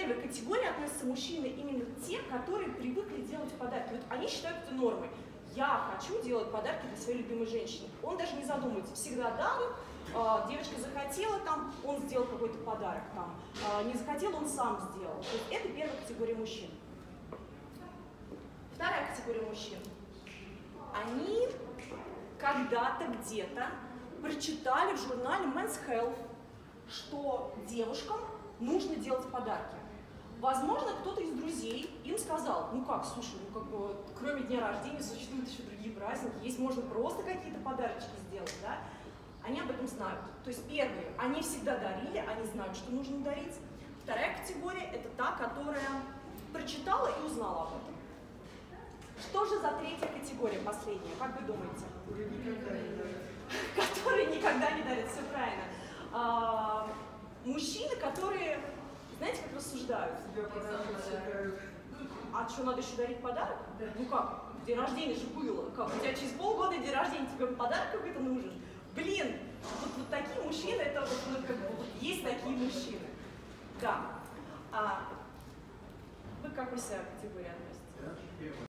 первой категории относятся мужчины именно те, которые привыкли делать подарки. Вот они считают это нормой. Я хочу делать подарки для своей любимой женщины. Он даже не задумывается, всегда дарит. Девочка захотела, там, он сделал какой-то подарок, там, не захотел, он сам сделал. То есть это первая категория мужчин. Вторая категория мужчин. Они когда-то где-то прочитали в журнале Men's Health, что девушкам нужно делать подарки. Возможно, кто-то из друзей им сказал, ну как, слушай, ну как бы, кроме дня рождения существуют еще другие праздники, есть можно просто какие-то подарочки сделать, да? Они об этом знают. То есть первые, они всегда дарили, они знают, что нужно дарить. Вторая категория – это та, которая прочитала и узнала об этом. Что же за третья категория, последняя, как вы думаете? Которые никогда не дарят, все правильно. Мужчины, которые, знаете, как рассуждают? А что, надо еще дарить подарок? Ну как, день рождения же было. Как, у тебя через полгода день рождения, тебе подарок какой-то нужен? Блин, вот такие мужчины, это вот, ну, как бы, вот есть такие мужчины. Да. Вы к какой себя категории относитесь?